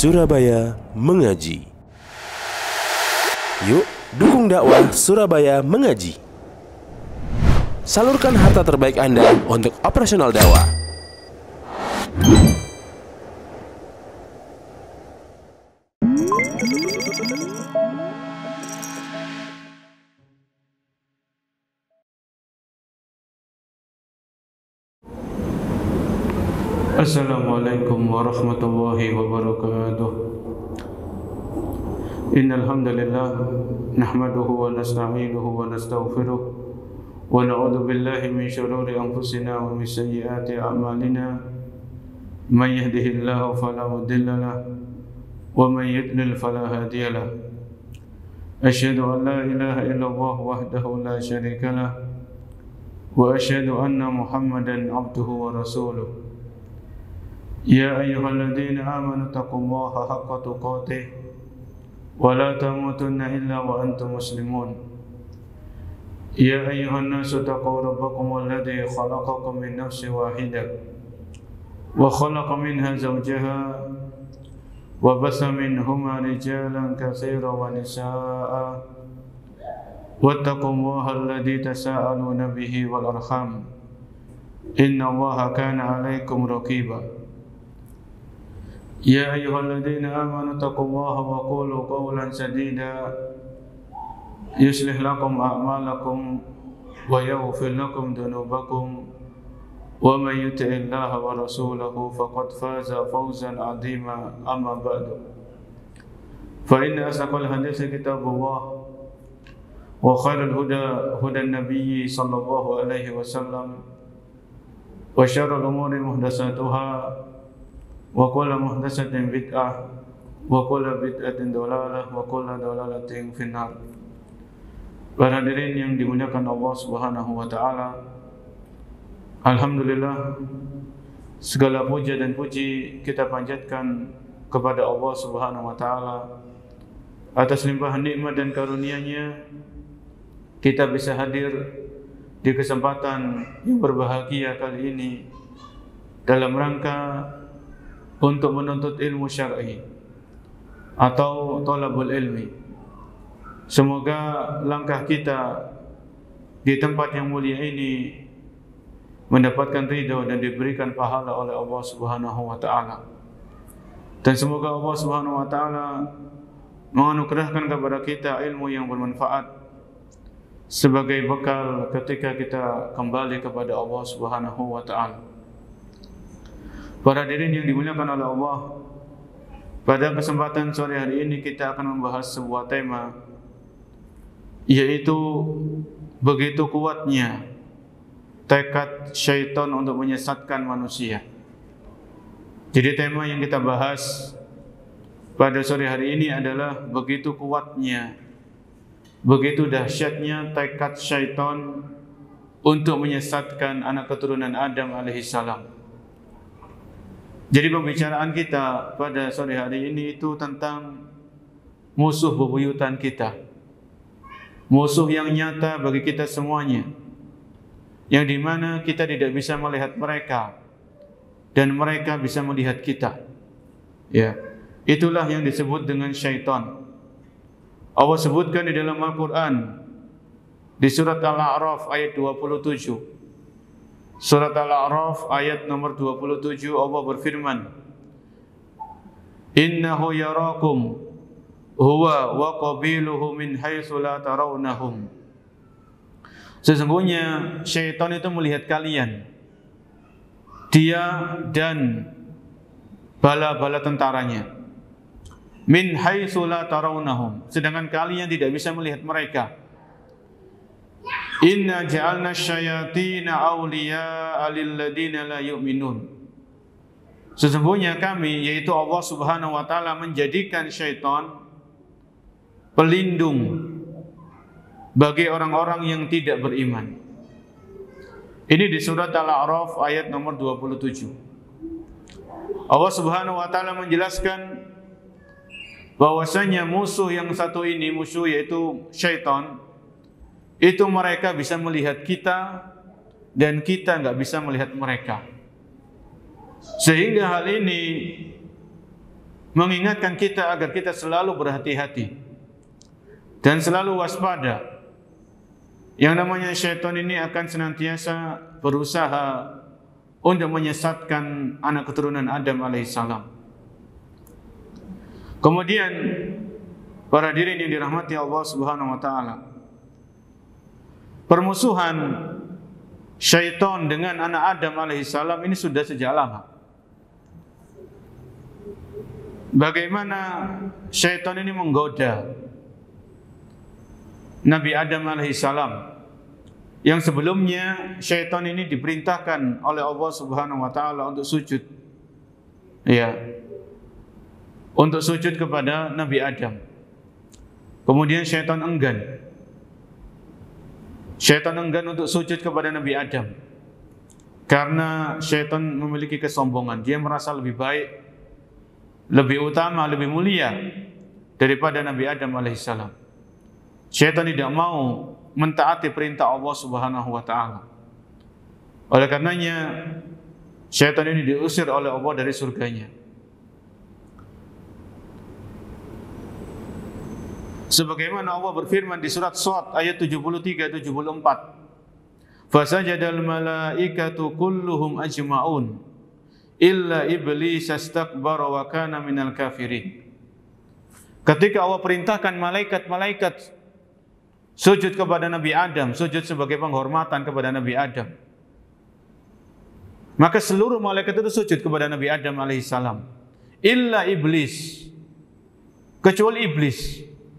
Surabaya Mengaji. Yuk, dukung dakwah Surabaya Mengaji. Salurkan harta terbaik Anda untuk operasional dakwah. Assalamualaikum warahmatullahi wabarakatuh. Innal hamdalillah nahmaduhu wa nasta'inuhu wa nastaghfiruh wa na'udzu billahi min shururi anfusina wa min sayyiati a'malina. Man yahdihillahu fala mudilla lahu wa man yudlil fala hadiya lahu. Asyhadu an la ilaha illallah wahdahu la syarika lahu wa asyhadu anna Muhammadan abduhu wa rasuluh. Ya ayyuhalladzina amanu taqullaha haqqa tuqatih wa la tamutunna illa wa antum muslimun. Ya ayyuhan nasu taqu rabbakum alladzi khalaqakum min nafsin wahidah wa khalaqa minha zawjaha wa bassa minhuma rijalan katsiran wa nisaa'a wattaqullaha alladzi tasaaluna bihi wal arham innallaha kana 'alaikum raqiba. Ya ayyuhalladzina amanu taqullaha wa qulu qawlan sadida yuslih lakum a'malakum wa yaghfir lakum dhunubakum wa man yuti'illaha wa rasulahu faqad faza fawzan 'azima. Amma ba'du, fa inna asdaqal hadithi kitabullah wa khairul huda hudan nabiyyi sallallahu alaihi wasallam wa syarrul umuri muhdatsatuha wa kullu muhdatsatin bid'ah wa kullu bid'atin dhalalah wa kullu dhalalatin finnar. Para hadirin yang dimuliakan Allah Subhanahu wa taala, alhamdulillah, segala puja dan puji kita panjatkan kepada Allah Subhanahu wa taala atas limpahan nikmat dan karunia-Nya kita bisa hadir di kesempatan yang berbahagia kali ini dalam rangka untuk menuntut ilmu syar'i atau thalabul ilmi. Semoga langkah kita di tempat yang mulia ini mendapatkan ridha dan diberikan pahala oleh Allah Subhanahu wa taala. Dan semoga Allah Subhanahu wa taala menganugerahkan kepada kita ilmu yang bermanfaat sebagai bekal ketika kita kembali kepada Allah Subhanahu wa taala. Para hadirin yang dimuliakan oleh Allah, pada kesempatan sore hari ini kita akan membahas sebuah tema, yaitu begitu kuatnya tekad syaitan untuk menyesatkan manusia. Jadi tema yang kita bahas pada sore hari ini adalah begitu kuatnya, begitu dahsyatnya tekad syaitan untuk menyesatkan anak keturunan Adam alaihissalam. Jadi pembicaraan kita pada sore hari ini itu tentang musuh bebuyutan kita, musuh yang nyata bagi kita semuanya, yang dimana kita tidak bisa melihat mereka dan mereka bisa melihat kita. Ya, itulah yang disebut dengan syaitan. Allah sebutkan di dalam Al-Quran di surat Al-A'raf ayat 27. Surat Al-A'raf ayat nomor 27, Allah berfirman, innahu yarakum huwa wa qabiluhu min haitsu la tarawnahum. Sesungguhnya syaitan itu melihat kalian, dia dan bala-bala tentaranya, min haitsu la tarawnahum, sedangkan kalian tidak bisa melihat mereka. Inna ja'alna syayatina awliya'a lilladina la yu'minun. Sesungguhnya kami, yaitu Allah Subhanahu wa taala, menjadikan syaitan pelindung bagi orang-orang yang tidak beriman. Ini di surat Al-A'raf ayat nomor 27. Allah Subhanahu wa taala menjelaskan bahwasanya musuh yang satu ini, musuh yaitu syaitan, itu mereka bisa melihat kita dan kita nggak bisa melihat mereka. Sehingga hal ini mengingatkan kita agar kita selalu berhati-hati dan selalu waspada. Yang namanya syaitan ini akan senantiasa berusaha untuk menyesatkan anak keturunan Adam alaihissalam. Kemudian para hadirin yang dirahmati Allah Subhanahu wa taala, permusuhan syaitan dengan anak Adam alaihissalam ini sudah sejak lama. Bagaimana syaitan ini menggoda Nabi Adam alaihissalam, yang sebelumnya syaitan ini diperintahkan oleh Allah Subhanahu wa taala untuk sujud. Ya. Untuk sujud kepada Nabi Adam. Kemudian syaitan enggan. Syaitan enggan untuk sujud kepada Nabi Adam. Karena syaitan memiliki kesombongan. Dia merasa lebih baik, lebih utama, lebih mulia daripada Nabi Adam alaihissalam. Syaitan tidak mau mentaati perintah Allah Subhanahu wa taala. Oleh karenanya syaitan ini diusir oleh Allah dari surganya. Sebagaimana Allah berfirman di surat Shad ayat 73-74. Fasajadal malaikatu kulluhum ajma'un illa iblis astakbara wa kana minal kafirin. Ketika Allah perintahkan malaikat-malaikat sujud kepada Nabi Adam, sujud sebagai penghormatan kepada Nabi Adam, maka seluruh malaikat itu sujud kepada Nabi Adam alaihissalam, illa iblis, kecuali iblis.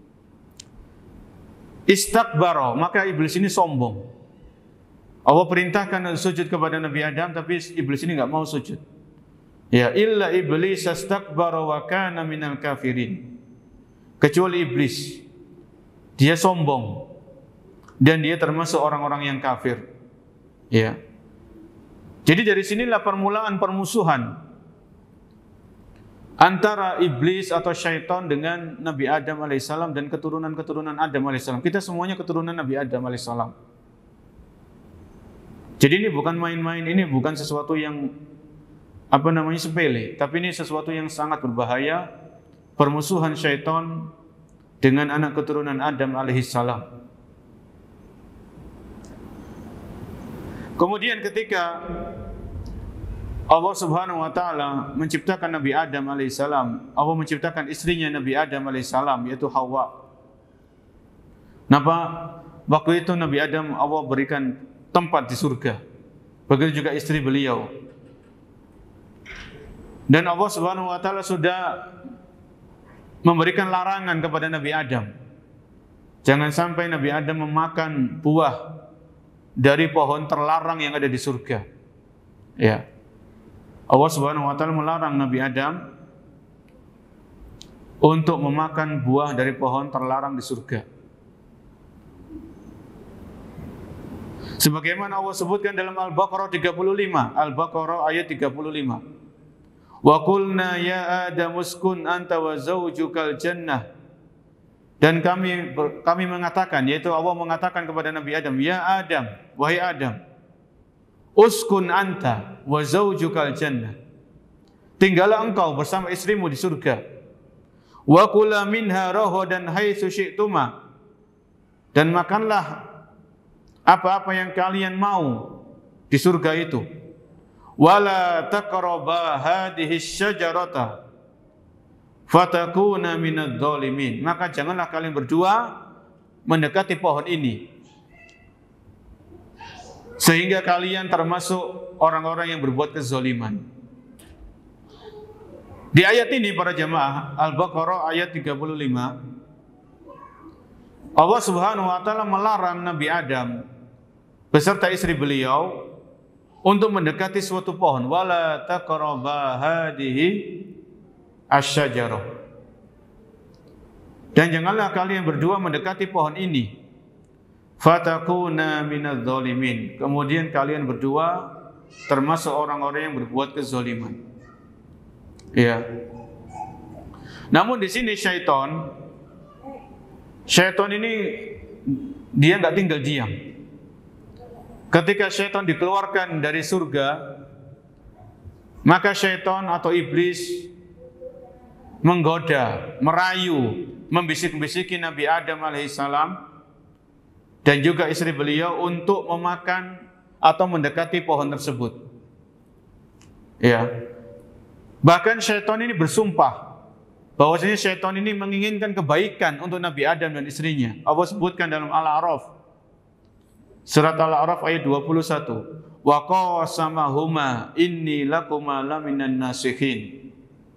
Istakbara, maka iblis ini sombong. Allah perintahkan sujud kepada Nabi Adam, tapi iblis ini enggak mau sujud. Ya, illa iblis astakbara wa kana minal kafirin. Kecuali iblis, dia sombong dan dia termasuk orang-orang yang kafir. Ya. Jadi dari sinilah permulaan permusuhan antara iblis atau syaitan dengan Nabi Adam alaihissalam dan keturunan-keturunan Adam alaihissalam. Kita semuanya keturunan Nabi Adam alaihissalam. Jadi ini bukan main-main, ini bukan sesuatu yang sepele, tapi ini sesuatu yang sangat berbahaya, permusuhan syaitan dengan anak keturunan Adam alaihissalam. Kemudian ketika Allah Subhanahu wa taala menciptakan Nabi Adam alaihissalam, Allah menciptakan istrinya Nabi Adam alaihissalam, yaitu Hawa. Kenapa? Waktu itu Nabi Adam Allah berikan tempat di surga. Begitu juga istri beliau. Dan Allah Subhanahu wa taala sudah memberikan larangan kepada Nabi Adam. Jangan sampai Nabi Adam memakan buah dari pohon terlarang yang ada di surga. Ya. Allah Subhanahu wa taala melarang Nabi Adam untuk memakan buah dari pohon terlarang di surga. Sebagaimana Allah sebutkan dalam Al-Baqarah 35, Al-Baqarah ayat 35. Wa qulna ya Adam uskun anta wa zawjukal jannah. Dan kami mengatakan, yaitu Allah mengatakan kepada Nabi Adam, ya Adam, wahai Adam, uskun anta wa zawjukal jannah. Tinggallah engkau bersama istrimu di surga. Wa kula minha raghadan haitsu syi'tuma. Dan makanlah apa-apa yang kalian mau di surga itu. Wala taqraba hadhihi syajarata fatakuna minadh dhalimin. Maka janganlah kalian berdua mendekati pohon ini, sehingga kalian termasuk orang-orang yang berbuat kezaliman. Di ayat ini para jamaah, Al-Baqarah ayat 35, Allah Subhanahu wa taala melarang Nabi Adam beserta istri beliau untuk mendekati suatu pohon. Wala taqraba hadhihi asy-syajarah. Dan janganlah kalian berdua mendekati pohon ini. Fatakuna minadh dhalimin. Kemudian kalian berdua termasuk orang-orang yang berbuat kezaliman. Ya. Namun di sini syaitan ini dia enggak tinggal diam. Ketika syaitan dikeluarkan dari surga, maka syaitan atau iblis menggoda, merayu, membisik-bisiki Nabi Adam alaihissalam dan juga istri beliau untuk memakan atau mendekati pohon tersebut. Ya. Bahkan syaitan ini bersumpah bahwasanya syaitan ini menginginkan kebaikan untuk Nabi Adam dan istrinya. Allah sebutkan dalam Al-A'raf, surat Al-A'raf ayat 21. Wa qasamahuma inni lakuma laminan nasihin.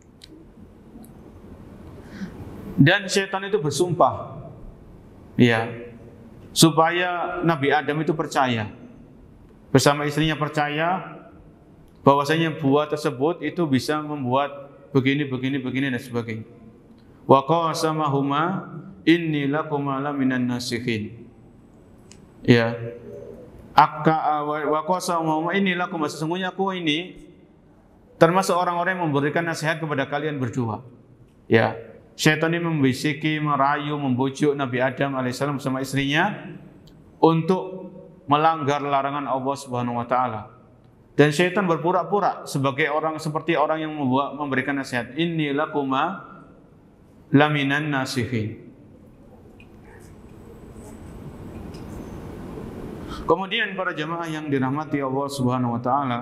Dan syaitan itu bersumpah, ya, supaya Nabi Adam itu percaya, bersama istrinya percaya bahwasanya buah tersebut itu bisa membuat begini dan sebagainya. Wa qasamahuma inni lakuma laminan nasihin. Ya. Wa qasamahuma inni lakum, sesungguhnya aku ini termasuk orang-orang yang memberikan nasihat kepada kalian berdua. Ya. Syaitan ini membisiki, merayu, membujuk Nabi Adam alaihissalam bersama istrinya untuk melanggar larangan Allah Subhanahu wa taala. Dan syaitan berpura-pura sebagai seperti orang yang memberikan nasihat. Inni lakuma laminan nasihin. Kemudian para jamaah yang dirahmati Allah Subhanahu wa taala,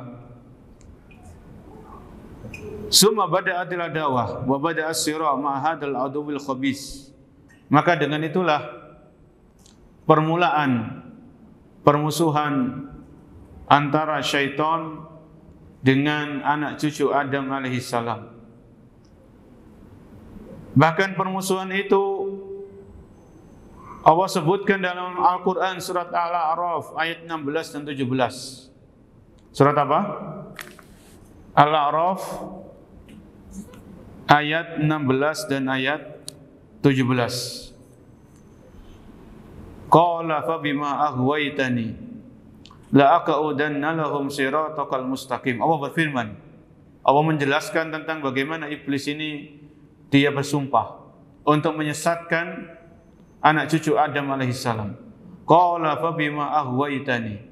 summa bada'atil adawah wa bada'as sira ma hadzal aduwil khabis. Maka dengan itulah permulaan permusuhan antara syaitan dengan anak cucu Adam alaihissalam. Bahkan permusuhan itu Allah sebutkan dalam Al-Quran surat Al-A'raf ayat 16 dan 17. Surat apa? Al-A'raf ayat 16 dan ayat 17. Qala fa bima aghwaytani la aqudanna lahum siratal mustaqim. Allah berfirman, Allah menjelaskan tentang bagaimana iblis ini dia bersumpah untuk menyesatkan anak cucu Adam alaihissalam. Qala fa bima aghwaytani.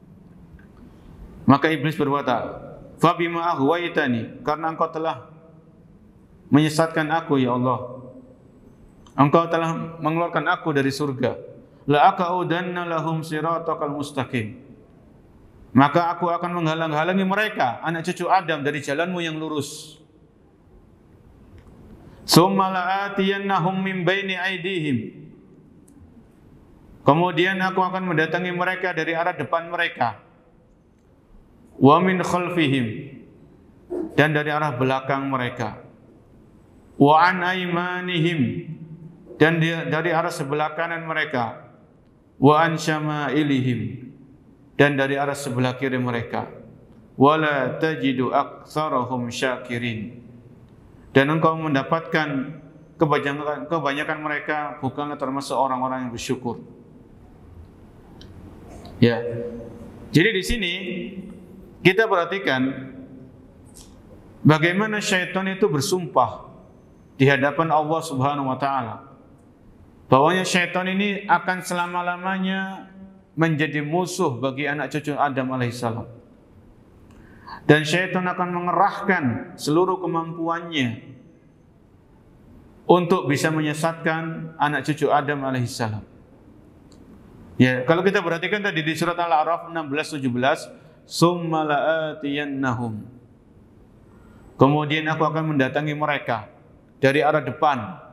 Maka iblis berkata, fa bima aghwaytani, karena engkau telah menyesatkan aku ya Allah. Engkau telah mengeluarkan aku dari surga. La aqudanna lahum siratal mustaqim. Maka aku akan menghalang-halangi mereka, anak cucu Adam, dari jalanmu yang lurus. Summa la'atiyannahum min baini aydihim. Kemudian aku akan mendatangi mereka dari arah depan mereka. Wa min khalfihim, dan dari arah belakang mereka. Wa an aymanihim, dan dari arah sebelah kanan mereka. Wa an syama'ilihim, dan dari arah sebelah kiri mereka. Wala tajidu aktsarahum syakirin, dan engkau mendapatkan kebanyakan mereka bukanlah termasuk orang-orang yang bersyukur. Ya. Jadi di sini kita perhatikan bagaimana syaitan itu bersumpah di hadapan Allah Subhanahu wa taala bahwanya syaitan ini akan selama-lamanya menjadi musuh bagi anak cucu Adam alaihissalam. Dan syaitan akan mengerahkan seluruh kemampuannya untuk bisa menyesatkan anak cucu Adam alaihissalam. Ya, kalau kita perhatikan tadi di surat Al-A'raf 16-17, summa la'atiyannahum. Kemudian aku akan mendatangi mereka dari arah depan.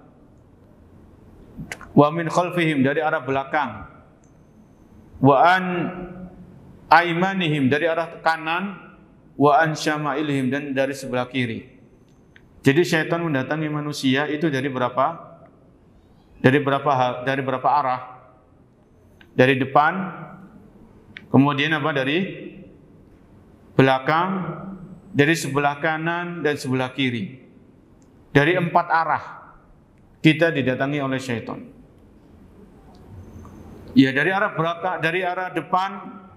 Wa min khalfihim, dari arah belakang. Wa an aymanihim, dari arah kanan. Wa an syama'ilihim, dan dari sebelah kiri. Jadi syaitan mendatangi manusia itu dari berapa? Dari berapa arah? Dari depan, kemudian apa? Dari belakang, dari sebelah kanan dan sebelah kiri. Dari 4 arah kita didatangi oleh syaitan. Ya, dari arah belakang, dari arah depan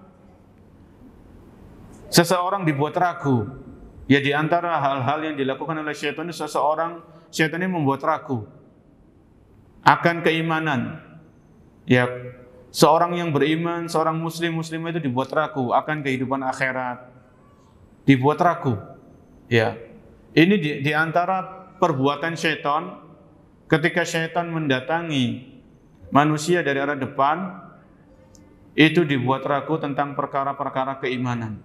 seseorang dibuat ragu. Ya, di antara hal-hal yang dilakukan oleh syaitan itu syaitan ini membuat ragu akan keimanan. Ya, seorang yang beriman, seorang muslimah itu dibuat ragu akan kehidupan akhirat. Dibuat ragu. Ya. Ini di antara perbuatan syaitan ketika syaitan mendatangi manusia dari arah depan, itu dibuat ragu tentang perkara-perkara keimanan.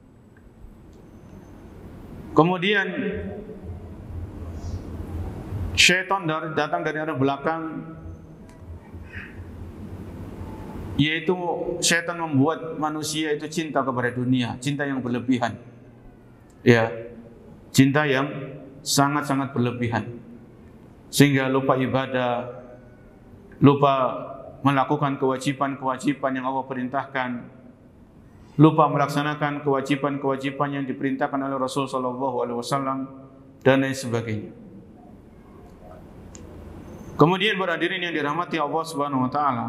Kemudian syaitan datang dari arah belakang, yaitu syaitan membuat manusia itu cinta kepada dunia, cinta yang berlebihan. Ya, cinta yang sangat-sangat berlebihan. Sehingga lupa ibadah, lupa melakukan kewajiban-kewajiban yang Allah perintahkan, lupa melaksanakan kewajiban-kewajiban yang diperintahkan oleh Rasul SAW, dan lain sebagainya. Kemudian berhadirin yang dirahmati Allah Subhanahu wa taala,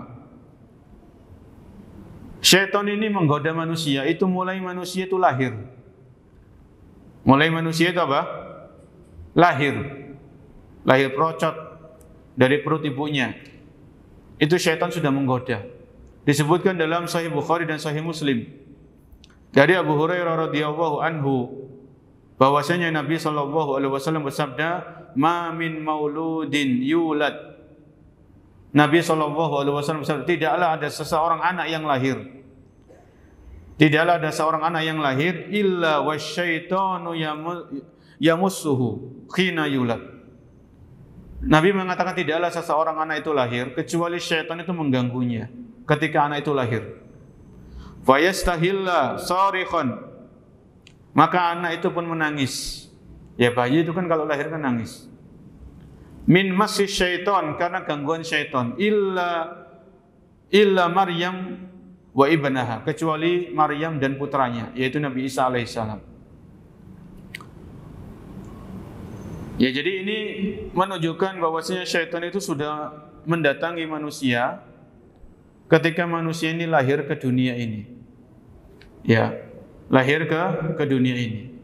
syaitan ini menggoda manusia itu mulai manusia itu lahir. Mulai manusia itu apa? Lahir procot dari perut ibunya. Itu syaitan sudah menggoda. Disebutkan dalam Sahih Bukhari dan Sahih Muslim dari Abu Hurairah radhiyallahu anhu bahwasanya Nabi sallallahu alaihi wasallam bersabda, "Ma min mauludin yulad." Nabi sallallahu alaihi wasallam bersabda, tidaklah ada seseorang anak yang lahir. Tidaklah ada seorang anak yang lahir illa wasyaitanu yamussuhu khina yulad. Nabi mengatakan tidaklah seseorang anak itu lahir kecuali syaitan itu mengganggunya ketika anak itu lahir. Fayastahilla sarikhan, maka anak itu pun menangis. Ya, bayi itu kan kalau lahir kan nangis. Min masih syaitan, karena gangguan syaitan. Illa Maryam wa ibnaha, kecuali Maryam dan putranya, yaitu Nabi Isa alaihissalam. Ya, jadi ini menunjukkan bahwasanya syaitan itu sudah mendatangi manusia ketika manusia ini lahir ke dunia ini. Ya, lahir ke dunia ini.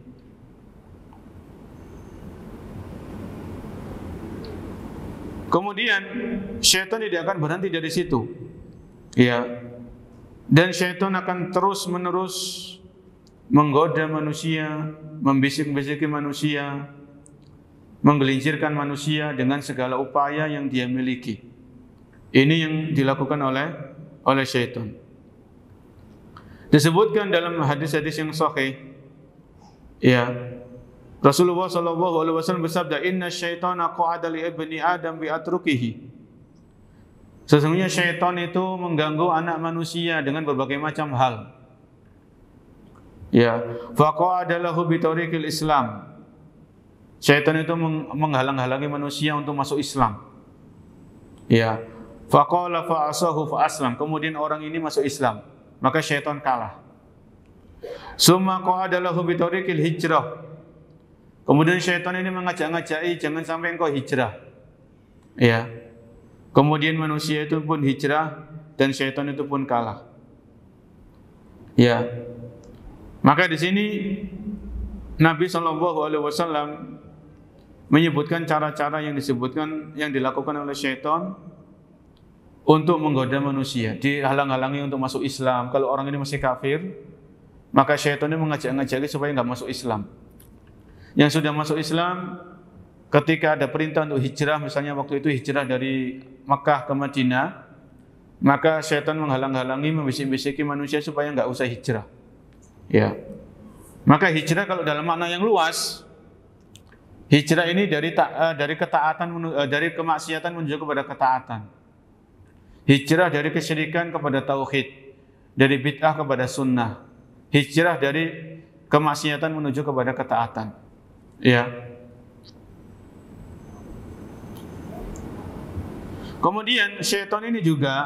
Kemudian syaitan tidak akan berhenti dari situ. Ya. Dan syaitan akan terus-menerus menggoda manusia, membisik-bisiki manusia, menggelincirkan manusia dengan segala upaya yang dia miliki. Ini yang dilakukan oleh syaitan. Disebutkan dalam hadis-hadis yang sahih, ya, Rasulullah SAW bersabda, "Inna syaitana qa'ada li ibni Adam bi atrukihi." Sesungguhnya syaitan itu mengganggu anak manusia dengan berbagai macam hal. Ya, faqa'ada lahu bi tariqil Islam. Syaitan itu menghalang-halangi manusia untuk masuk Islam. Ya, faqala fa'asahu fa'aslam. Kemudian orang ini masuk Islam, maka syaitan kalah. Summa qa'ada lahu bi tariqil hijrah. Kemudian syaitan ini mengajak-ngajaki jangan sampai engkau hijrah. Ya. Kemudian manusia itu pun hijrah dan syaitan itu pun kalah. Ya. Maka di sini Nabi SAW menyebutkan cara-cara yang dilakukan oleh syaitan untuk menggoda manusia, dihalang-halangi untuk masuk Islam. Kalau orang ini masih kafir, maka syaitan ini mengajak-ngajaki supaya enggak masuk Islam. Yang sudah masuk Islam, ketika ada perintah untuk hijrah, misalnya waktu itu hijrah dari Makkah ke Madinah, maka syaitan menghalang-halangi, membisik-bisiki manusia supaya enggak usah hijrah. Ya. Maka hijrah kalau dalam makna yang luas, hijrah ini dari ketaatan, dari kemaksiatan menuju kepada ketaatan. Hijrah dari kesyirikan kepada tauhid, dari bid'ah kepada sunnah. Hijrah dari kemaksiatan menuju kepada ketaatan. Ya. Kemudian syaitan ini juga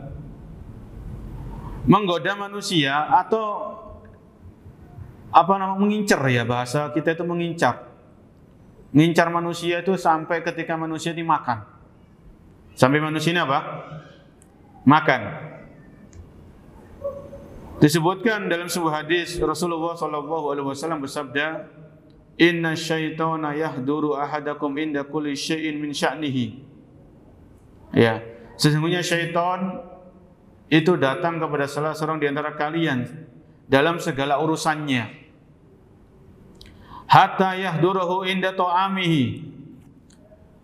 menggoda manusia atau mengincar, ya, bahasa kita itu mengincar. Mengincar manusia itu sampai ketika manusia dimakan. Sampai manusia ini apa? Makan. Disebutkan dalam sebuah hadis Rasulullah SAW bersabda, "Inna syaitana yahduru ahadakum inda kulli syai'in min sya'nihi." Ya, sesungguhnya syaitan itu datang kepada salah seorang di antara kalian dalam segala urusannya. Hatta yahdurahu inda ta'amihi,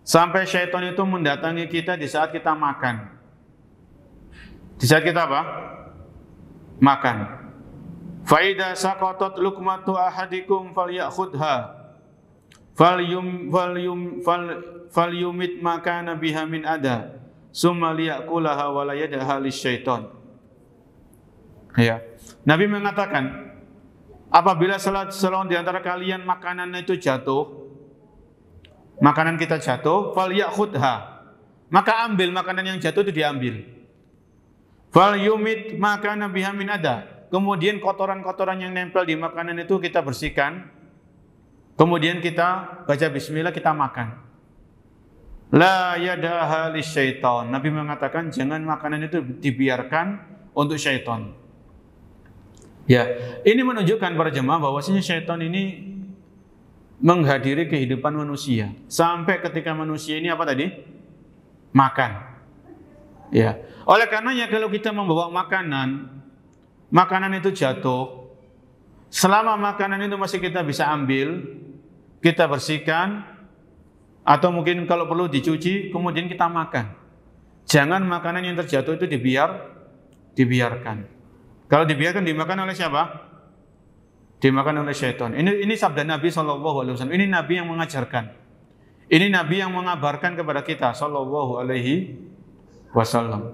Sampai syaitan itu mendatangi kita di saat kita makan. Di saat kita apa? Makan. Fa idza saqatat luqmatu ahadikum falyakhudha falyumit makana biha min ada summa liyakulaha wa la yadaha lisyaiton. Ya. Nabi mengatakan, apabila salah seorang di antara kalian makanan itu jatuh, makanan kita jatuh, falyakhudha, maka ambil makanan yang jatuh itu diambil. Falyumit makana biha min ada, kemudian kotoran-kotoran yang nempel di makanan itu kita bersihkan. Kemudian kita baca bismillah, kita makan. La yadaha lisyaiton. Nabi mengatakan jangan makanan itu dibiarkan untuk syaitan. Ya, ini menunjukkan para jemaah bahwasanya syaitan ini menghadiri kehidupan manusia sampai ketika manusia ini apa tadi? Makan. Ya. Oleh karenanya kalau kita membawa makanan itu jatuh, selama makanan itu masih kita bisa ambil, kita bersihkan, atau mungkin kalau perlu dicuci, kemudian kita makan. Jangan makanan yang terjatuh itu dibiarkan. Kalau dibiarkan, dimakan oleh siapa? Dimakan oleh syaitan. Ini sabda Nabi SAW. Ini Nabi yang mengajarkan. Ini Nabi yang mengabarkan kepada kita SAW.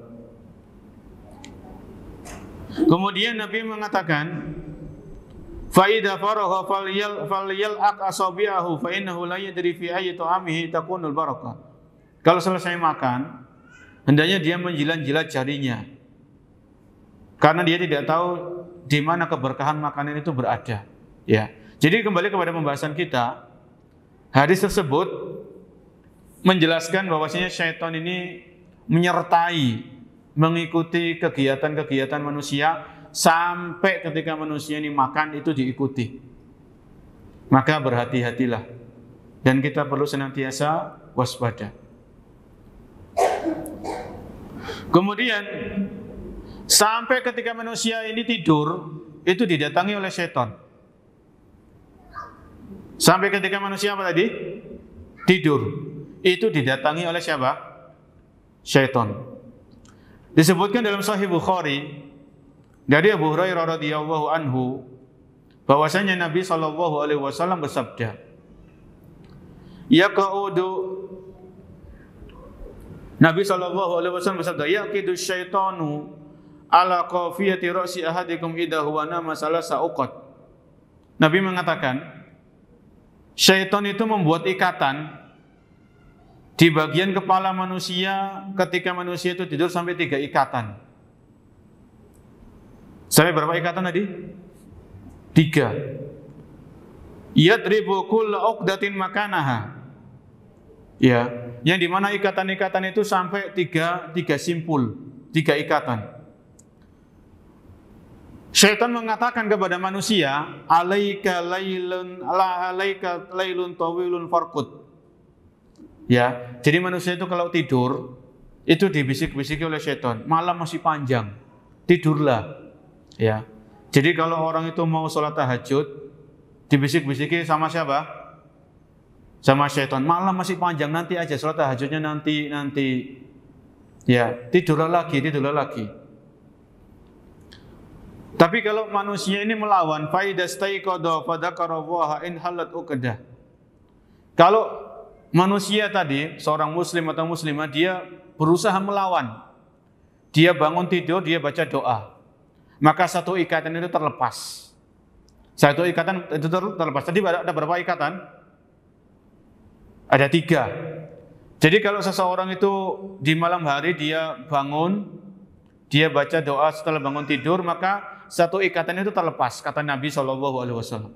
Kemudian Nabi mengatakan, Fa'idha faragha falyal'aq asabi'ahu fa innahu la yadri fi ayyi ta'amihi takunul barakah. Kalau selesai makan, hendaknya dia menjilat-jilat jarinya. Karena dia tidak tahu di mana keberkahan makanan itu berada. Ya. Jadi kembali kepada pembahasan kita, hadis tersebut menjelaskan bahwasanya syaitan ini menyertai, mengikuti kegiatan-kegiatan manusia sampai ketika manusia ini makan itu diikuti. Maka berhati-hatilah dan kita perlu senantiasa waspada. Kemudian sampai ketika manusia ini tidur itu didatangi oleh syaitan. Sampai ketika manusia apa tadi? Tidur. Itu didatangi oleh siapa? Syaitan. Disebutkan dalam Sahih Bukhari dari Abu Hurairah radhiyallahu anhu bahwasanya Nabi sallallahu alaihi wasallam bersabda, Nabi sallallahu alaihi wasallam bersabda, yaqidu syaitanu ala qafiyati ra'si ahadikum idza huwa nama salasa uqat. Nabi mengatakan, syaitan itu membuat ikatan di bagian kepala manusia ketika manusia itu tidur sampai 3 ikatan. Sampai berapa ikatan tadi? 3. Yadribu kulla uqdatin makanaha. Ya, yang dimana ikatan-ikatan itu sampai 3 simpul, 3 ikatan. Syaitan mengatakan kepada manusia, alaika lailun tawilun farqud. Ya, jadi manusia itu kalau tidur itu dibisik-bisiki oleh syaitan, malam masih panjang, tidurlah. Ya, jadi kalau orang itu mau sholat tahajud, dibisik-bisiki sama siapa? Sama syaitan. Malam masih panjang, nanti aja sholat tahajudnya nanti. Ya, tidurlah lagi. Tapi kalau manusia ini melawan, faidastaiqadha fadzakarallaha in halat uqdah. Kalau manusia tadi, seorang muslim atau muslimah, dia berusaha melawan. Dia bangun tidur, dia baca doa. Maka 1 ikatan itu terlepas. 1 ikatan itu terlepas. Tadi ada berapa ikatan? Ada 3. Jadi kalau seseorang itu di malam hari dia bangun, dia baca doa setelah bangun tidur, maka 1 ikatan itu terlepas, kata Nabi SAW.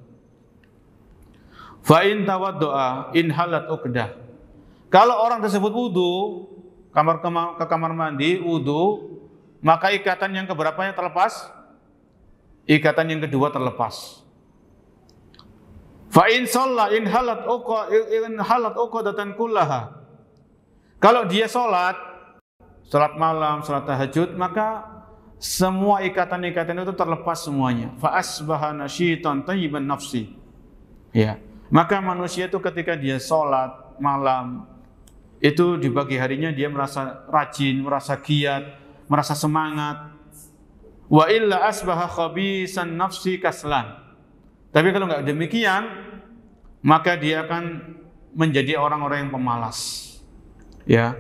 Fa in tawaddoa in halat uqdah. Kalau orang tersebut wudu, ke kamar mandi, wudu, maka ikatan yang keberapanya terlepas? Ikatan yang kedua terlepas. Fa in shalla in halat uqdatan kullaha. Kalau dia salat malam, salat tahajud, maka semua ikatan-ikatan itu terlepas semuanya. Fa asbaha nasyitan thayyiban nafsi. Ya. Maka manusia itu ketika dia salat malam, itu di pagi harinya dia merasa rajin, merasa giat, merasa semangat. Wa illa asbaha khabisan nafsi kaslan. Tapi kalau nggak demikian, maka dia akan menjadi orang-orang yang pemalas. Ya.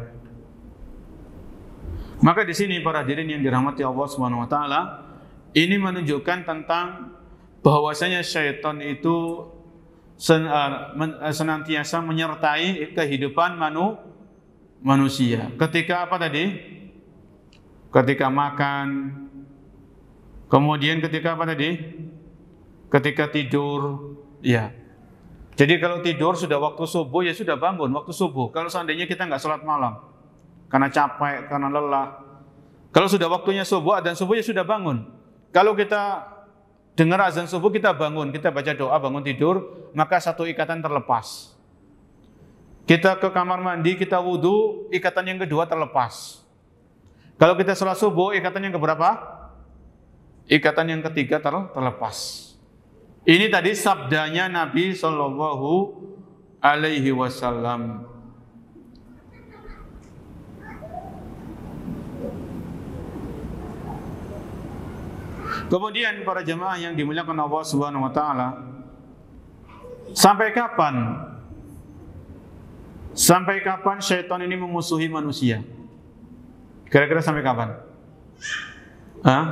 Maka di sini para hadirin yang dirahmati Allah Subhanahu wa taala, ini menunjukkan tentang bahwasanya syaitan itu senantiasa menyertai kehidupan manusia. Ketika apa tadi? Ketika makan. Kemudian ketika apa tadi? Ketika tidur. Ya. Jadi kalau tidur sudah waktu subuh, ya sudah bangun waktu subuh. Kalau seandainya kita nggak sholat malam karena capek, karena lelah. Kalau sudah waktunya subuh, adzan subuh, ya sudah bangun. Kalau kita dengar azan subuh, kita bangun, kita baca doa, bangun tidur, maka satu ikatan terlepas. Kita ke kamar mandi, kita wudhu, ikatan yang kedua terlepas. Kalau kita sholat subuh, ikatan yang keberapa? Ikatan yang ketiga terlepas. Ini tadi sabdanya Nabi Shallallahu Alaihi Wasallam. Kemudian para jemaah yang dimuliakan Allah Subhanahu Wa Taala, sampai kapan? Sampai kapan syaitan ini memusuhi manusia? Kira-kira sampai kapan? Hah?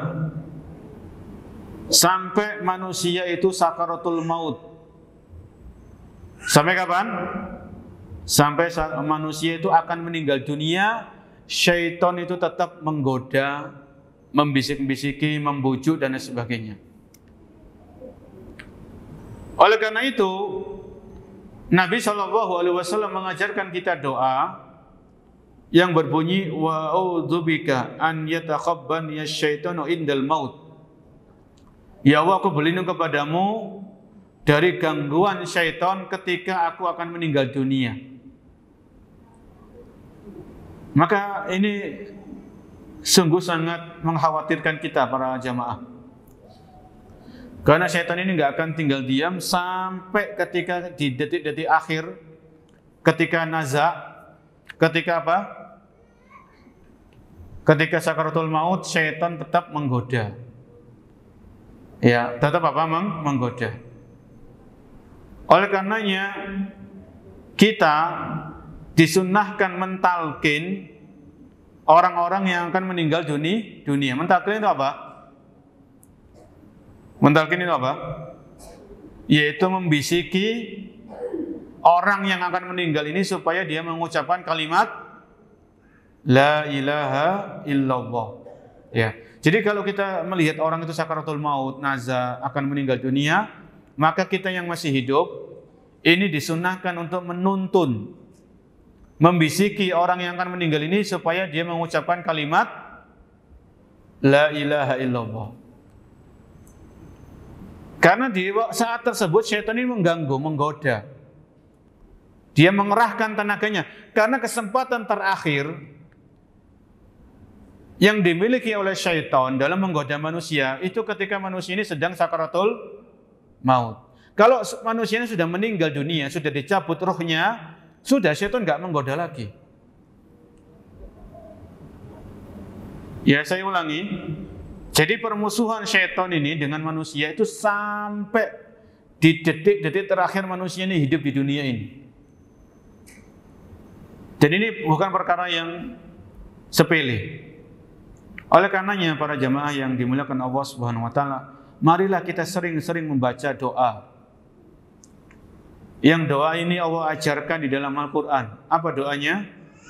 Sampai manusia itu sakaratul maut. Sampai kapan? Sampai manusia itu akan meninggal dunia, syaitan itu tetap menggoda, membisik-bisiki, membujuk dan sebagainya. Oleh karena itu, Nabi SAW mengajarkan kita doa yang berbunyi wa a'udzubika an yatakhabban yasyaitanu indal maut. Ya Allah, aku berlindung kepadamu dari gangguan syaitan ketika aku akan meninggal dunia. Maka ini sungguh sangat mengkhawatirkan kita para jamaah. Karena syaitan ini nggak akan tinggal diam sampai ketika di detik-detik akhir, ketika nazak, ketika apa? Ketika sakaratul maut, syaitan tetap menggoda. Ya, tetap apa? Menggoda. Oleh karenanya kita disunnahkan mentalkin orang-orang yang akan meninggal dunia. Mentalkin itu apa? Mentalkin itu apa? Yaitu membisiki orang yang akan meninggal ini supaya dia mengucapkan kalimat La ilaha illallah. Ya. Jadi kalau kita melihat orang itu sakaratul maut, nazak, akan meninggal dunia, maka kita yang masih hidup ini disunnahkan untuk menuntun, membisiki orang yang akan meninggal ini supaya dia mengucapkan kalimat La ilaha illallah. Karena di saat tersebut syaitan ini mengganggu, menggoda. Dia mengerahkan tenaganya. Karena kesempatan terakhir yang dimiliki oleh syaitan dalam menggoda manusia itu ketika manusia ini sedang sakaratul maut. Kalau manusia ini sudah meninggal dunia, sudah dicabut ruhnya, sudah syaitan nggak menggoda lagi. Ya, saya ulangi. Jadi permusuhan syaitan ini dengan manusia itu sampai di detik-detik terakhir manusia ini hidup di dunia ini. Dan ini bukan perkara yang sepele. Oleh karenanya para jamaah yang dimuliakan Allah Subhanahu wa taala, marilah kita sering-sering membaca doa. Yang doa ini Allah ajarkan di dalam Al-Qur'an. Apa doanya?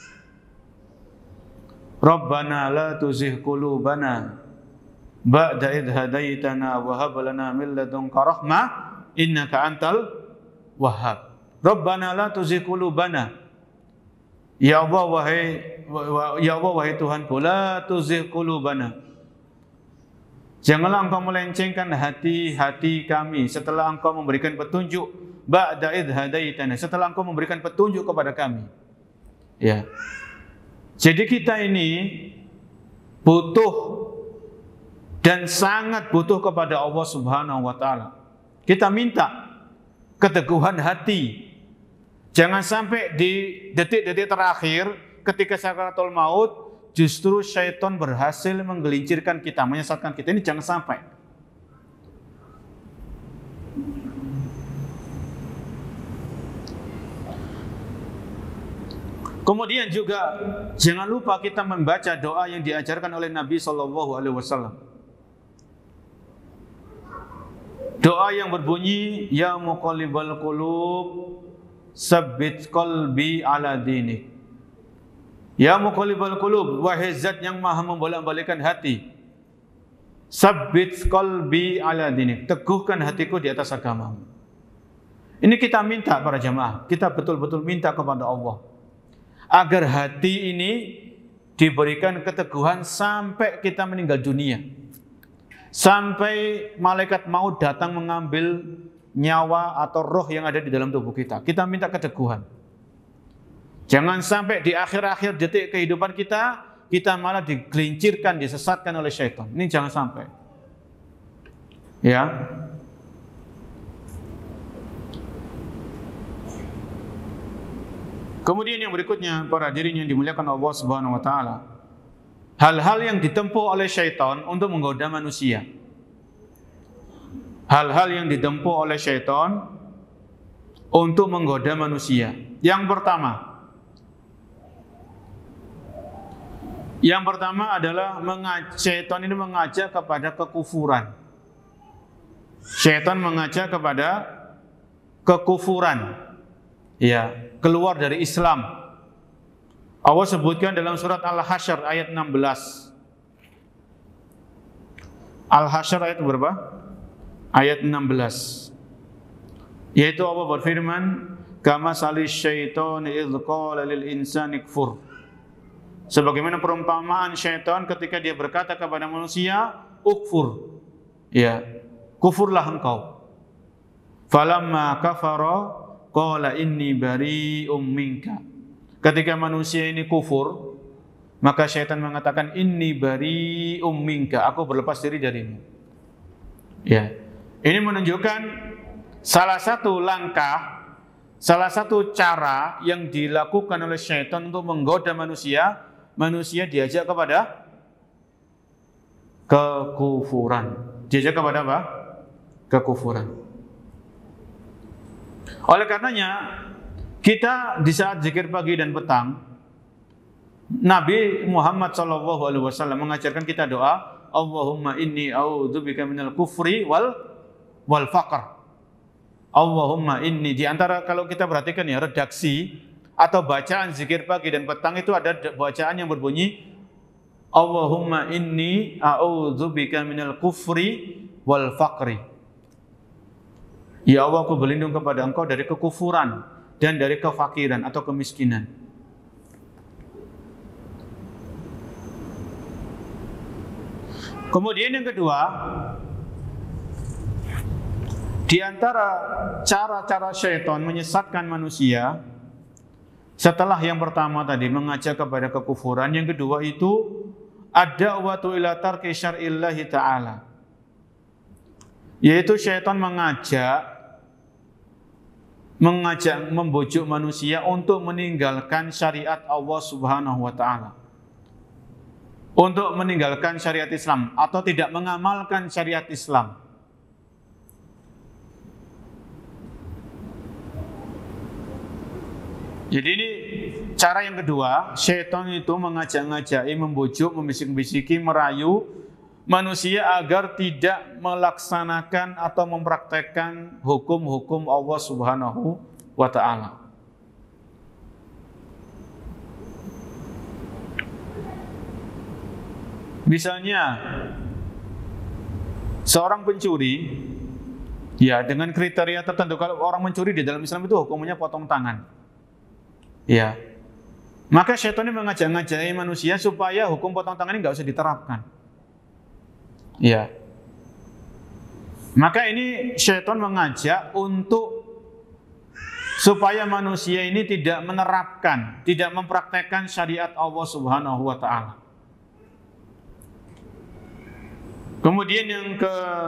Rabbana la tuzigh qulubana ba'da idh hadaitana wa hab lana min ladunka rahmah innaka antal wahhab. Rabbana la tuzigh qulubana. Ya Allah wahai Tuhanku, la tuzigh qulubana. Janganlah engkau melencengkan hati-hati kami setelah engkau memberikan petunjuk, ba'da idh hadaitana, setelah engkau memberikan petunjuk kepada kami. Ya. Jadi kita ini butuh dan sangat butuh kepada Allah Subhanahu wa taala. Kita minta keteguhan hati Jangan sampai di detik-detik terakhir ketika sakaratul maut justru syaitan berhasil menggelincirkan kita, menyesatkan kita. Ini jangan sampai. Kemudian juga jangan lupa kita membaca doa yang diajarkan oleh Nabi SAW. Doa yang berbunyi, Ya muqallibal qulub, Sabbit qalbi ala dinik. Ya muqallibal qulub, wahai zat yang maha membolak-balikkan hati, Sabbit qalbi ala dinik, teguhkan hatiku di atas agamamu. Ini kita minta para jamaah, kita betul-betul minta kepada Allah agar hati ini diberikan keteguhan sampai kita meninggal dunia, sampai malaikat maut datang mengambil nyawa atau roh yang ada di dalam tubuh kita. Kita minta keteguhan. Jangan sampai di akhir-akhir detik kehidupan kita malah digelincirkan, disesatkan oleh syaitan. Ini jangan sampai. Ya. Kemudian yang berikutnya, para hadirin yang dimuliakan Allah Subhanahu wa taala, hal-hal yang ditempuh oleh syaitan untuk menggoda manusia. Hal-hal yang ditempuh oleh syaitan untuk menggoda manusia. Yang pertama adalah syaitan ini mengajak kepada kekufuran. Syaitan mengajak kepada kekufuran. Ya, keluar dari Islam. Allah sebutkan dalam surat Al-Hasyr ayat 16. Al-Hasyr ayat berapa? Ayat 16. Yaitu Allah berfirman, kama salis syaitani idz qala lil insani kfur. Sebagaimana perumpamaan syaitan ketika dia berkata kepada manusia, ukfur. Ya, kufurlah engkau. Falamma kafara qala inni bari'um minka. Ketika manusia ini kufur, maka syaitan mengatakan inni bari'um minka, aku berlepas diri darimu. Ya. Ini menunjukkan salah satu langkah, salah satu cara yang dilakukan oleh syaitan untuk menggoda manusia diajak kepada kekufuran. Diajak kepada apa? Kekufuran. Oleh karenanya, kita di saat zikir pagi dan petang, Nabi Muhammad SAW mengajarkan kita doa, Allahumma inni a'udzubika minal kufri wal faqr. Allahumma inni, di antara kalau kita perhatikan ya, redaksi atau bacaan zikir pagi dan petang itu ada bacaan yang berbunyi, Allahumma inni a'udzubika minal kufri wal faqri. Ya Allah, aku berlindung kepada Engkau dari kekufuran dan dari kefakiran atau kemiskinan. Kemudian yang kedua, di antara cara-cara syaitan menyesatkan manusia, setelah yang pertama tadi mengajak kepada kekufuran, yang kedua itu ad-da'watu ila tarki syar'illahi ta'ala. Yaitu syaitan membujuk manusia untuk meninggalkan syariat Allah Subhanahu wa taala. Untuk meninggalkan syariat Islam atau tidak mengamalkan syariat Islam. Jadi ini cara yang kedua, syaitan itu mengajak-ngajaki, membujuk, membisik-bisiki, merayu manusia agar tidak melaksanakan atau mempraktekkan hukum-hukum Allah Subhanahu wa taala. Misalnya seorang pencuri, ya dengan kriteria tertentu, kalau orang mencuri di dalam Islam itu hukumnya potong tangan. Ya. Maka syaitan ini mengajak-ngajaki manusia supaya hukum potong tangan ini nggak usah diterapkan. Ya. Maka ini syaitan mengajak untuk supaya manusia ini tidak menerapkan, tidak mempraktekkan syariat Allah Subhanahu wa taala. Kemudian yang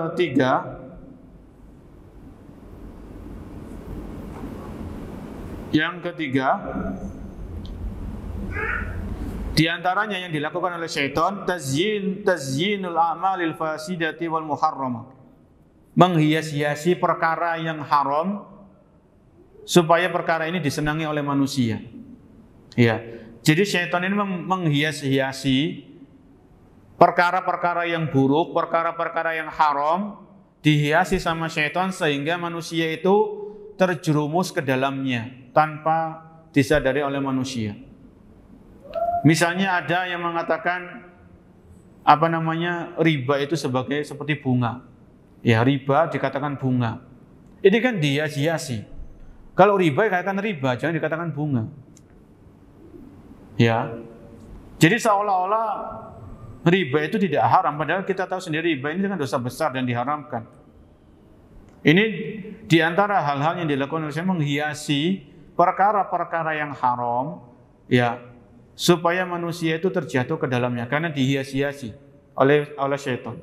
ketiga, Yang ketiga, di antaranya yang dilakukan oleh syaitan tazyinul a'malil fasidati wal muharramah. Menghias-hiasi perkara yang haram supaya perkara ini disenangi oleh manusia. Ya. Jadi syaitan ini menghias-hiasi perkara-perkara yang buruk, perkara-perkara yang haram dihiasi sama syaitan sehingga manusia itu terjerumus ke dalamnya tanpa disadari oleh manusia. Misalnya ada yang mengatakan riba itu seperti bunga. Ya, riba dikatakan bunga. Ini kan dihias-hiasi. Kalau riba dikatakan riba, jangan dikatakan bunga. Ya. Jadi seolah-olah riba itu tidak haram, padahal kita tahu sendiri riba ini kan dosa besar dan diharamkan. Ini diantara hal-hal yang dilakukan oleh syaitan, menghiasi perkara-perkara yang haram, ya, supaya manusia itu terjatuh ke dalamnya karena dihias-hiasi oleh syaitan.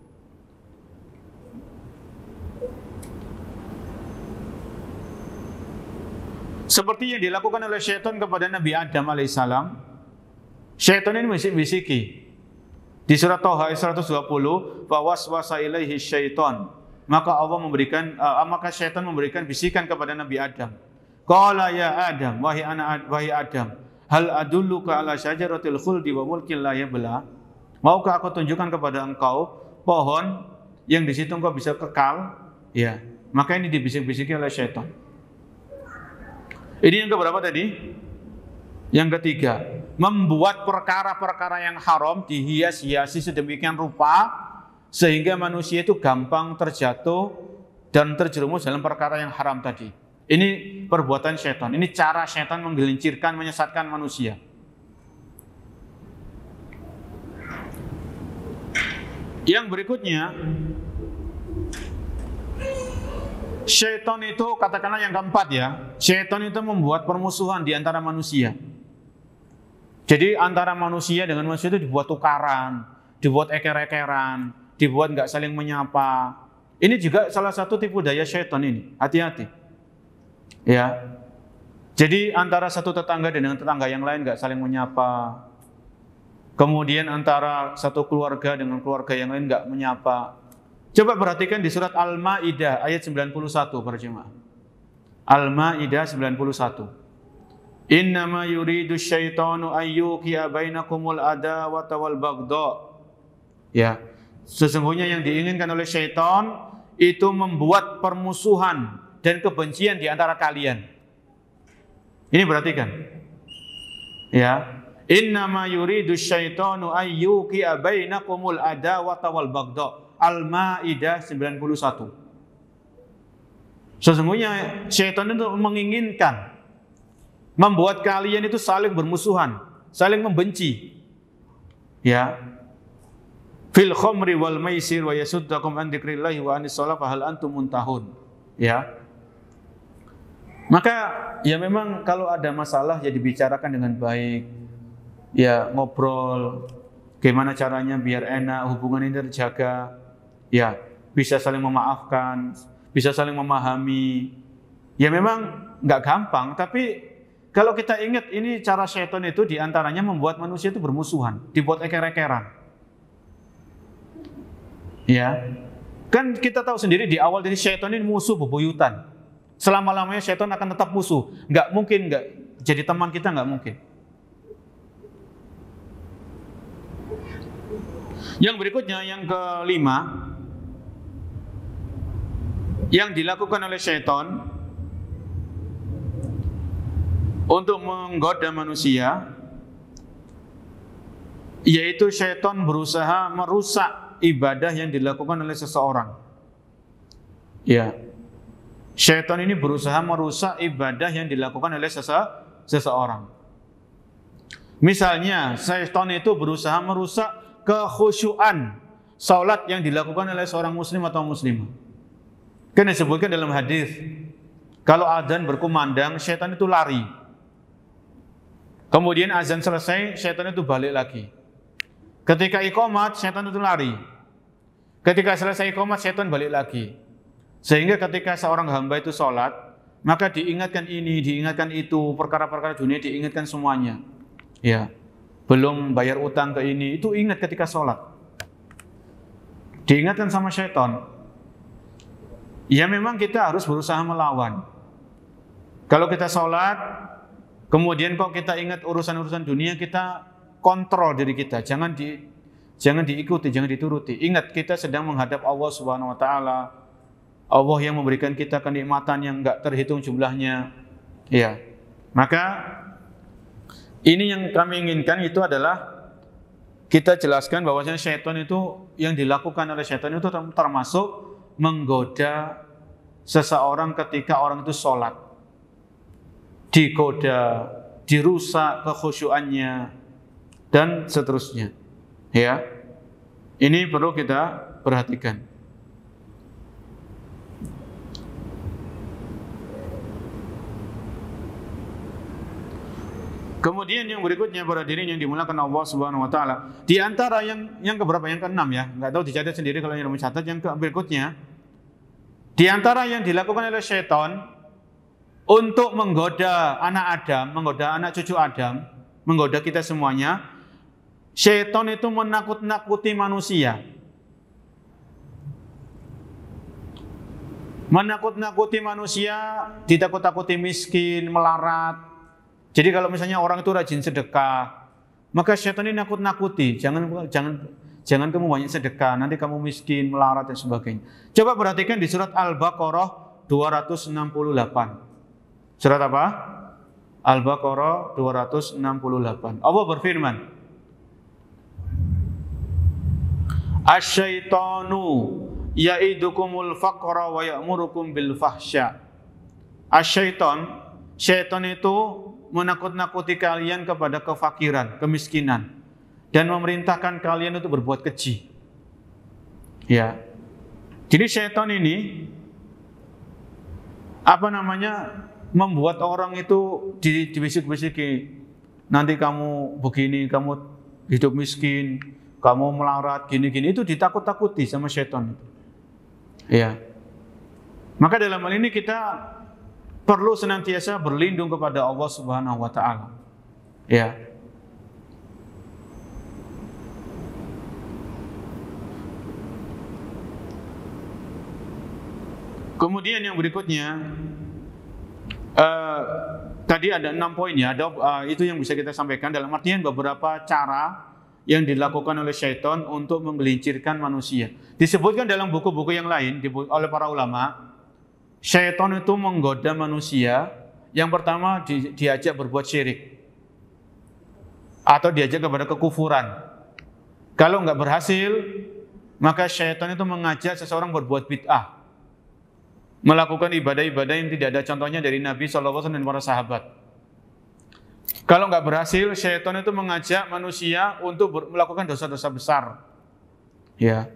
Seperti yang dilakukan oleh syaitan kepada Nabi Adam alaihissalam. Syaitan ini bisik-bisiki. Di surat Thaha ayat 120, "Fawaswasa ilaihi syaitan." Maka maka syaitan memberikan bisikan kepada Nabi Adam. Qala ya Adam, wahai Adam, hal adulluka ala syajaratil khuldi wa mulkin la yabla? Maukah aku tunjukkan kepada engkau pohon yang di situ engkau bisa kekal? Ya, maka ini dibisik-bisiki oleh syaitan. Ini yang keberapa tadi? Yang ketiga, membuat perkara-perkara yang haram dihias-hiasi sedemikian rupa sehingga manusia itu gampang terjatuh dan terjerumus dalam perkara yang haram tadi. Ini perbuatan syaitan. Ini cara syaitan menggelincirkan, menyesatkan manusia. Yang berikutnya, syaitan itu, katakanlah yang keempat ya, syaitan itu membuat permusuhan di antara manusia. Jadi antara manusia dengan manusia itu dibuat tukaran, dibuat eker-ekeran, dibuat nggak saling menyapa. Ini juga salah satu tipu daya syaitan ini. Hati-hati. Ya. Jadi antara satu tetangga dengan tetangga yang lain nggak saling menyapa. Kemudian antara satu keluarga dengan keluarga yang lain nggak menyapa. Coba perhatikan di surat Al-Maidah ayat 91 para jemaah. Al-Maidah 91. Innama yuridu syaitanu ayyuqiya bainakumul adawata wal baghdha. Ya. Sesungguhnya yang diinginkan oleh syaitan itu membuat permusuhan dan kebencian di antara kalian. Ini perhatikan. Ya. Innama yuridu syaitanu ayyuqiya bainakumul adawata wal baghdha. Al-Maidah 91. Sesungguhnya syaitan itu menginginkan membuat kalian itu saling bermusuhan, saling membenci. Ya. Fil khamri wal maisir wa yasuddakum an dzikrillahi wa anis shalah fa hal antum muntahun. Ya. Maka ya memang kalau ada masalah ya dibicarakan dengan baik. Ya, ngobrol gimana caranya biar enak, hubungan ini terjaga. Ya, bisa saling memaafkan, bisa saling memahami. Ya memang nggak gampang, tapi kalau kita ingat ini cara syaitan itu diantaranya membuat manusia itu bermusuhan, dibuat eker-ekeran. Ya, kan kita tahu sendiri di awal dari syaitan ini musuh bebuyutan. Selama-lamanya syaitan akan tetap musuh. Nggak mungkin nggak jadi teman kita, nggak mungkin. Yang berikutnya, yang kelima, yang dilakukan oleh syaitan untuk menggoda manusia, yaitu syaitan berusaha merusak ibadah yang dilakukan oleh seseorang. Ya, syaitan ini berusaha merusak ibadah yang dilakukan oleh seseorang. Misalnya, syaitan itu berusaha merusak kekhusyuan salat yang dilakukan oleh seorang muslim atau muslimah. Kan disebutkan dalam hadis, kalau azan berkumandang, syaitan itu lari. Kemudian azan selesai, syaitan itu balik lagi. Ketika iqamat, syaitan itu lari. Ketika selesai iqamat, syaitan balik lagi. Sehingga ketika seorang hamba itu sholat, maka diingatkan ini, diingatkan itu, perkara-perkara dunia diingatkan semuanya. Ya, belum bayar utang ke ini, itu ingat ketika sholat. Diingatkan sama syaitan. Ya memang kita harus berusaha melawan. Kalau kita sholat, kemudian kok kita ingat urusan-urusan dunia, kita kontrol diri kita, jangan diikuti, jangan dituruti. Ingat kita sedang menghadap Allah Subhanahu wa taala. Allah yang memberikan kita kenikmatan yang enggak terhitung jumlahnya. Ya. Maka ini yang kami inginkan itu adalah kita jelaskan bahwasanya syaitan itu, yang dilakukan oleh syaitan itu termasuk menggoda seseorang ketika orang itu sholat. Digoda, dirusak kekhusyuannya dan seterusnya. Ya. Ini perlu kita perhatikan. Kemudian yang berikutnya para hadirin yang dimuliakan Allah Subhanahu wa taala, di antara yang keberapa, yang keenam ya, enggak tahu dicatat sendiri kalau yang mencatat, yang berikutnya di antara yang dilakukan oleh syaitan untuk menggoda anak Adam, menggoda anak cucu Adam, menggoda kita semuanya, syaitan itu menakut-nakuti manusia. Menakut-nakuti manusia, ditakut-takuti miskin, melarat. Jadi kalau misalnya orang itu rajin sedekah, maka syaitan ini nakut-nakuti, jangan kamu banyak sedekah, nanti kamu miskin, melarat dan sebagainya. Coba perhatikan di surat Al-Baqarah 268. Surat apa? Al-Baqarah 268. Allah berfirman, Asyaitanu ya'idukumul faqra wa ya'murukum bil fahsya. Asyaitan, syaitan itu menakut-nakuti kalian kepada kefakiran, kemiskinan, dan memerintahkan kalian untuk berbuat keji. Ya. Jadi syaitan ini membuat orang itu dibisik-bisiki, nanti kamu begini, kamu hidup miskin, kamu melarat, gini-gini, itu ditakut-takuti sama syaitan. Ya. Maka dalam hal ini kita perlu senantiasa berlindung kepada Allah Subhanahu wa taala. Ya. Kemudian yang berikutnya, tadi ada 6 poin ya, itu yang bisa kita sampaikan, dalam artian beberapa cara yang dilakukan oleh syaitan untuk menggelincirkan manusia. Disebutkan dalam buku-buku yang lain oleh para ulama, syaitan itu menggoda manusia. Yang pertama diajak berbuat syirik atau diajak kepada kekufuran. Kalau nggak berhasil, maka syaitan itu mengajak seseorang berbuat bid'ah, melakukan ibadah-ibadah yang tidak ada contohnya dari Nabi SAW dan para sahabat. Kalau nggak berhasil, syaitan itu mengajak manusia untuk melakukan dosa-dosa besar. Ya.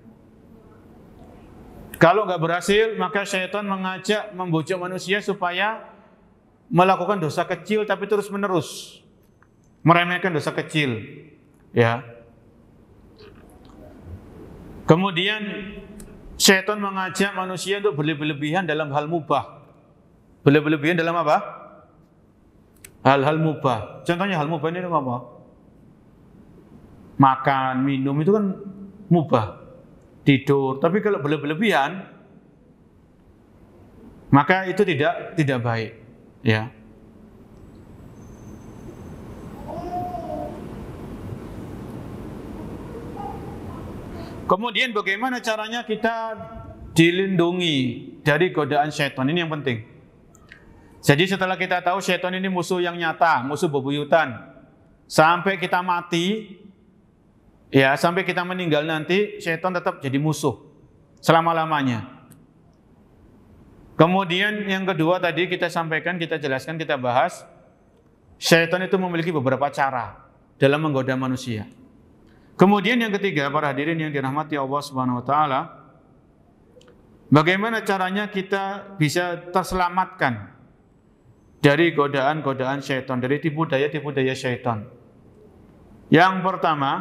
Kalau nggak berhasil, maka syaitan mengajak, membujuk manusia supaya melakukan dosa kecil tapi terus menerus, meremehkan dosa kecil. Ya. Kemudian syaitan mengajak manusia untuk berlebihan dalam hal mubah. Berlebihan dalam apa? Hal-hal mubah. Contohnya hal mubah ini apa? Makan, minum itu kan mubah. Tidur, tapi kalau berlebihan, maka itu tidak baik, ya. Kemudian bagaimana caranya kita dilindungi dari godaan syaitan, ini yang penting. Jadi setelah kita tahu syaitan ini musuh yang nyata, musuh bebuyutan, sampai kita mati, ya, sampai kita meninggal nanti, syaitan tetap jadi musuh selama-lamanya. Kemudian yang kedua tadi kita sampaikan, kita jelaskan, kita bahas, syaitan itu memiliki beberapa cara dalam menggoda manusia. Kemudian yang ketiga, para hadirin yang dirahmati Allah Subhanahu wa taala, bagaimana caranya kita bisa terselamatkan dari godaan-godaan syaitan, dari tipu daya syaitan. Yang pertama,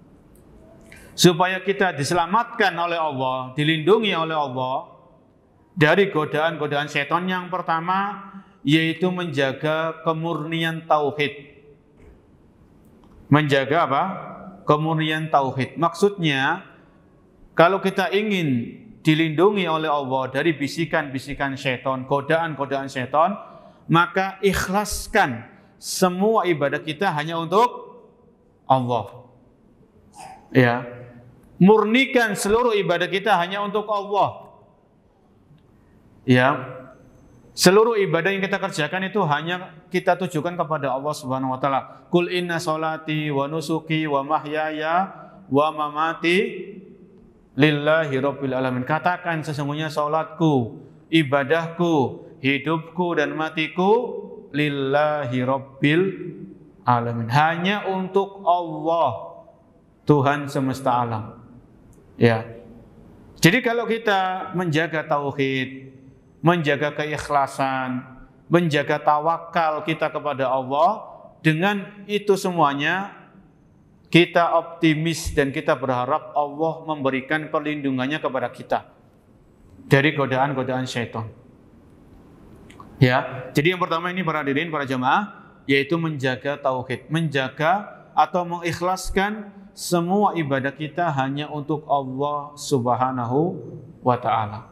supaya kita diselamatkan oleh Allah, dilindungi oleh Allah dari godaan-godaan setan. Yang pertama yaitu menjaga kemurnian tauhid. Menjaga apa? Kemurnian tauhid. Maksudnya, kalau kita ingin dilindungi oleh Allah dari bisikan-bisikan setan, godaan-godaan setan, maka ikhlaskan semua ibadah kita hanya untuk Allah. Ya. Murnikan seluruh ibadah kita hanya untuk Allah. Ya. Seluruh ibadah yang kita kerjakan itu hanya kita tujukan kepada Allah Subhanahu wa taala. Qul inna sholati wa nusuki wa mahyaya wa mamati lillahi rabbil alamin. Katakan sesungguhnya salatku, ibadahku, hidupku dan matiku lillahi rabbil alamin. Hanya untuk Allah, Tuhan semesta alam. Ya. Jadi kalau kita menjaga tauhid, menjaga keikhlasan, menjaga tawakal kita kepada Allah, dengan itu semuanya kita optimis dan kita berharap Allah memberikan perlindungannya kepada kita dari godaan-godaan syaitan. Ya, jadi yang pertama ini para hadirin, para jamaah, yaitu menjaga tauhid, menjaga atau mengikhlaskan semua ibadah kita hanya untuk Allah Subhanahu wa taala.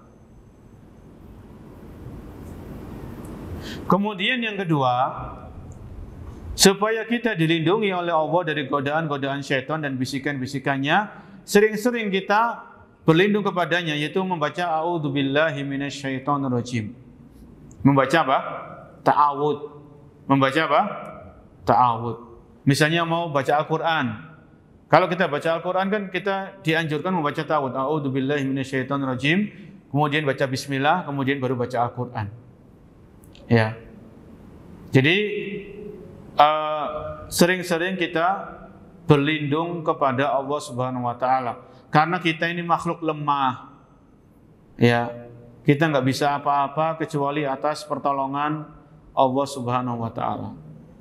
Kemudian yang kedua, supaya kita dilindungi oleh Allah dari godaan-godaan syaitan dan bisikan-bisikannya, sering-sering kita berlindung kepadanya, yaitu membaca a'udzubillahi minasyaitonirrajim. Membaca apa? Ta'awud. Membaca apa? Ta'awud. Misalnya mau baca Al-Quran. Kalau kita baca Al-Quran kan kita dianjurkan membaca ta'awud. A'udzubillahi minasyaitonirrajim. Kemudian baca bismillah, kemudian baru baca Al-Quran. Ya. Jadi sering-sering kita berlindung kepada Allah Subhanahu wa taala karena kita ini makhluk lemah. Ya. Kita nggak bisa apa-apa kecuali atas pertolongan Allah Subhanahu wa taala.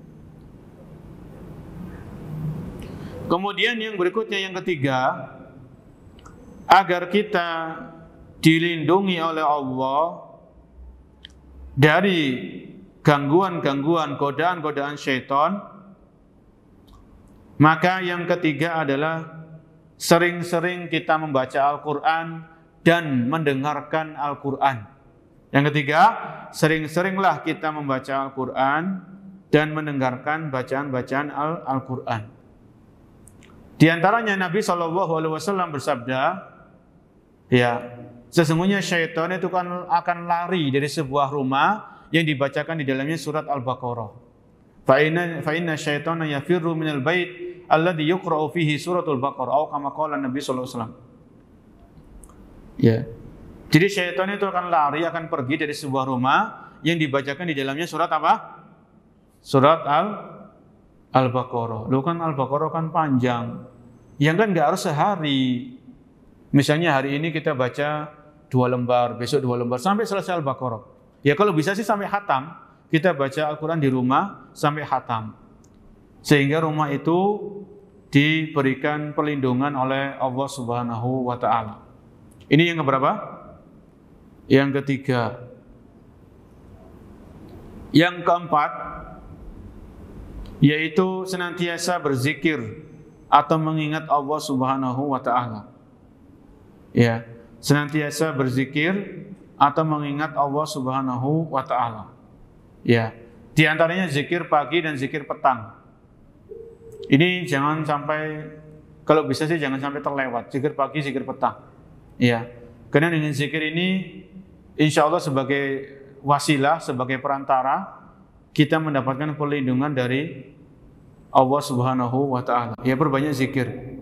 Kemudian yang berikutnya, yang ketiga, agar kita dilindungi oleh Allah dari gangguan-gangguan, godaan-godaan syaitan, maka yang ketiga adalah sering-sering kita membaca Al-Quran dan mendengarkan Al-Quran. Yang ketiga, sering-seringlah kita membaca Al-Quran dan mendengarkan bacaan-bacaan Al-Quran. Di antaranya Nabi SAW bersabda, ya, sesungguhnya syaitan itu kan akan lari dari sebuah rumah yang dibacakan di dalamnya surat Al-Baqarah. Fa inna syaitana yafirru minal bait alladhi yuqra'u fihi suratul Baqarah, atau kama qala Nabi sallallahu alaihi wasallam. Ya. Jadi syaitan itu akan lari, akan pergi dari sebuah rumah yang dibacakan di dalamnya surat apa? Surat Al-Baqarah. Lu kan Al-Baqarah kan panjang. Yang kan enggak harus sehari. Misalnya hari ini kita baca 2 lembar, besok 2 lembar, sampai selesai Al-Baqarah. Ya kalau bisa sih sampai khatam. Kita baca Al-Quran di rumah sampai khatam. Sehingga rumah itu diberikan perlindungan oleh Allah Subhanahu wa ta'ala. Ini yang keberapa? Yang ketiga. Yang keempat, yaitu senantiasa berzikir atau mengingat Allah Subhanahu wa ta'ala. Ya, senantiasa berzikir atau mengingat Allah Subhanahu wa ta'ala. Ya, di antaranya zikir pagi dan zikir petang. Ini jangan sampai, kalau bisa sih jangan sampai terlewat. Zikir pagi, zikir petang. Ya, karena dengan zikir ini insya Allah sebagai wasilah, sebagai perantara, kita mendapatkan perlindungan dari Allah Subhanahu wa ta'ala. Ya, perbanyak zikir.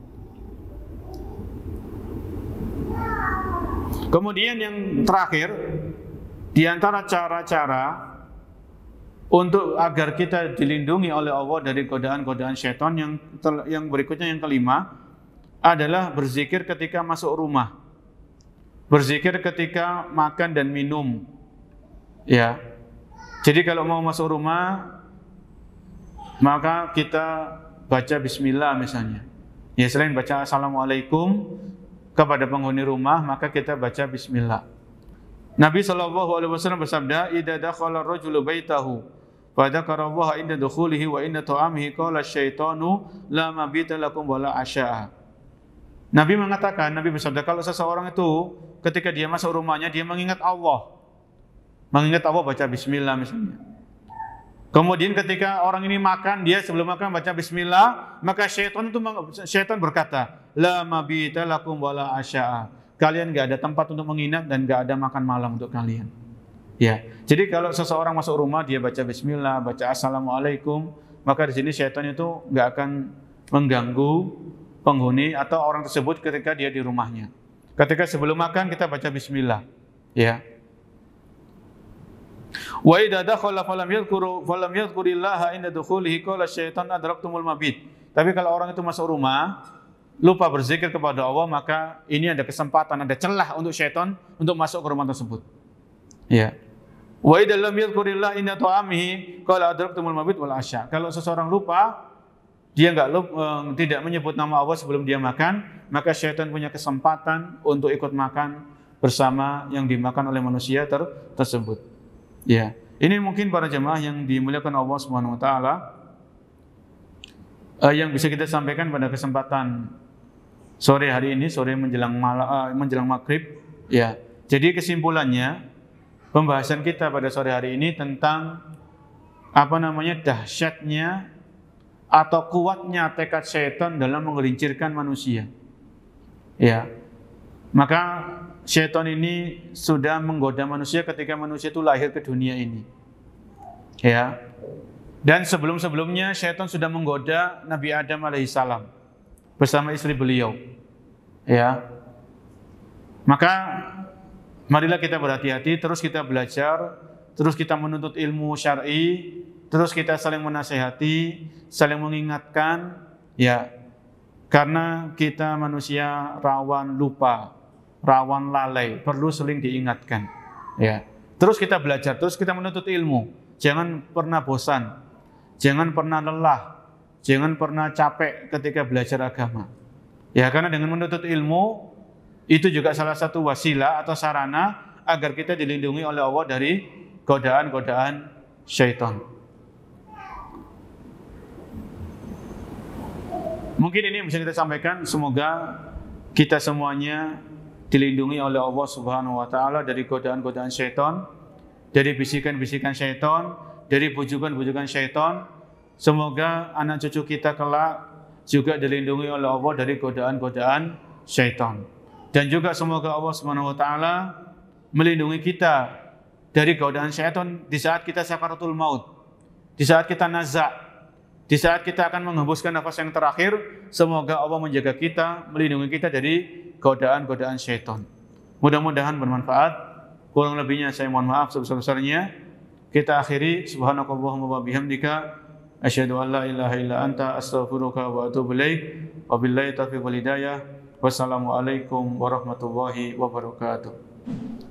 Kemudian yang terakhir, di antara cara-cara untuk agar kita dilindungi oleh Allah dari godaan-godaan syaitan, yang berikutnya, yang kelima, adalah berzikir ketika masuk rumah. Berzikir ketika makan dan minum. Ya. Jadi kalau mau masuk rumah, maka kita baca bismillah misalnya. Ya, selain baca assalamualaikum kepada penghuni rumah, maka kita baca bismillah. Nabi SAW bersabda, "Idza dakhala ar-rajulu baitahu fa dzakara Allah inda dukhulihi wa inda ta'amihi qala asyaitanu la mabita lakum wala asya'a." Nabi mengatakan, Nabi bersabda, kalau seseorang itu ketika dia masuk rumahnya dia mengingat Allah baca bismillah misalnya. Kemudian ketika orang ini makan, dia sebelum makan baca bismillah, maka syaitan berkata, "La mabita lakum wala asya'a." Kalian enggak ada tempat untuk menginap dan enggak ada makan malam untuk kalian. Ya. Jadi kalau seseorang masuk rumah dia baca bismillah, baca assalamualaikum, maka di sini syaitan itu enggak akan mengganggu penghuni atau orang tersebut ketika dia di rumahnya. Ketika sebelum makan kita baca bismillah. Ya. Wa idza dakhala falam yadhkurillaha inda dukhulihi qala syaitan adraktumul mabit. Tapi kalau orang itu masuk rumah lupa berzikir kepada Allah, maka ini ada kesempatan, ada celah untuk syaitan untuk masuk ke rumah tersebut. Ya. Wa idza lam yadhkurillaha inda ta'amihi qala adraktumul mabit wal asya. Kalau seseorang lupa, dia tidak menyebut nama Allah sebelum dia makan, maka syaitan punya kesempatan untuk ikut makan bersama yang dimakan oleh manusia tersebut. Ya, ini mungkin para jemaah yang dimuliakan Allah Subhanahu wa taala yang bisa kita sampaikan pada kesempatan sore hari ini, sore menjelang maghrib. Ya, jadi kesimpulannya pembahasan kita pada sore hari ini tentang dahsyatnya atau kuatnya tekad syaitan dalam menggelincirkan manusia. Ya. Maka syaitan ini sudah menggoda manusia ketika manusia itu lahir ke dunia ini. Ya. Dan sebelum-sebelumnya syaitan sudah menggoda Nabi Adam alaihissalam bersama istri beliau. Ya. Maka marilah kita berhati-hati, terus kita belajar, terus kita menuntut ilmu syar'i, terus kita saling menasihati, saling mengingatkan, ya. Karena kita manusia rawan lupa, rawan lalai, perlu sering diingatkan, ya. Terus kita belajar, terus kita menuntut ilmu. Jangan pernah bosan, jangan pernah lelah, jangan pernah capek ketika belajar agama. Ya, karena dengan menuntut ilmu itu juga salah satu wasilah atau sarana agar kita dilindungi oleh Allah dari godaan-godaan syaitan. Mungkin ini yang bisa kita sampaikan, semoga kita semuanya dilindungi oleh Allah Subhanahu wa taala dari godaan-godaan syaitan, dari bisikan-bisikan syaitan, dari bujukan-bujukan syaitan. Semoga anak cucu kita kelak juga dilindungi oleh Allah dari godaan-godaan syaitan. Dan juga semoga Allah Subhanahu wa taala melindungi kita dari godaan syaitan di saat kita sakaratul maut, di saat kita nazak, di saat kita akan menghembuskan nafas yang terakhir. Semoga Allah menjaga kita, melindungi kita dari godaan-godaan syaitan. Mudah-mudahan bermanfaat. Kurang lebihnya saya mohon maaf sebesar-besarnya. Kita akhiri, subhanakallahumma wa bihamdika asyhadu an la ilaha illa anta astaghfiruka wa atubu ilaik. Wabillahi taufiq wal hidayah. Wassalamualaikum warahmatullahi wabarakatuh.